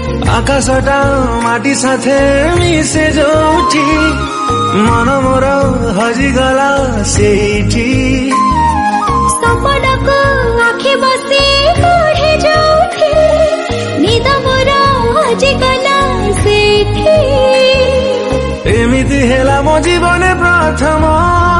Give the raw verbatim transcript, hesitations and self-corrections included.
आकाशटा माटी साथे मिसे जोठी मन मोर हजिगला सेठी सपनाको आखि बसी पढे जोठी निद मोर हजिगला सेठी एमिति हेला मो जीवन प्रथम